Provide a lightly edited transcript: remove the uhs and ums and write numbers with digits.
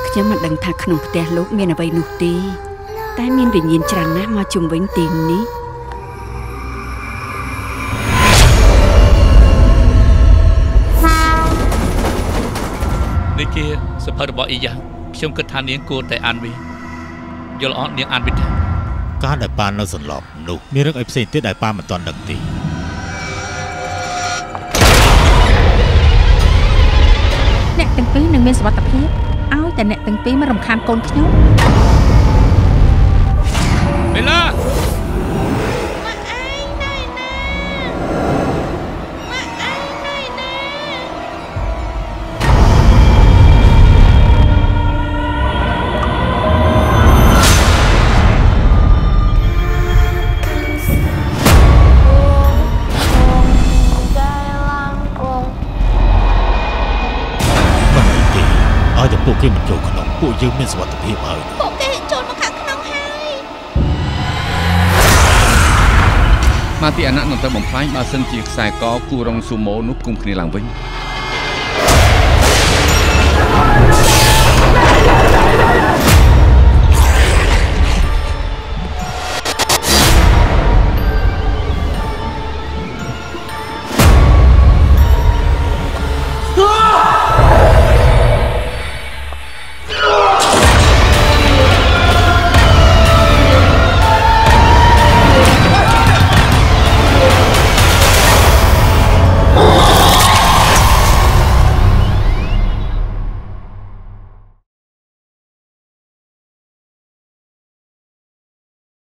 ខ្ញុំមិនដឹងថាក្នុងផ្ទះលោកមានអ្វីនោះទេតែមានវិញ្ញាណច្រើនណាស់មកជុំវិញទីនេះនេះជាសភៅរបស់អ៊ីយ៉ាខ្ញុំគិតថានាងគួរតែអានវាយល់អត់នាងអានវាការដែលប៉ានៅសន្លប់នោះមានរឿងអីផ្សេងទៀតដែលប៉ាមិនទាន់ដឹងទេអ្នកទាំងពីរនឹងមានសុវត្ថិភាពឲ្យតែអ្នកទាំងពីរមិនរំខានកូនខ្ញុំបេឡាពួកគេមិនចូលក្នុងពួកយើងមានសុវត្ថិភាពហើយពួកគេចូលមកខាងក្នុងហើយមកទីអាណត្តិនឹងទៅបំផ្លាញបើសិនជាខ្សែកគូរងស៊ូម៉ូនោះគុំគ្នាឡើងវិញ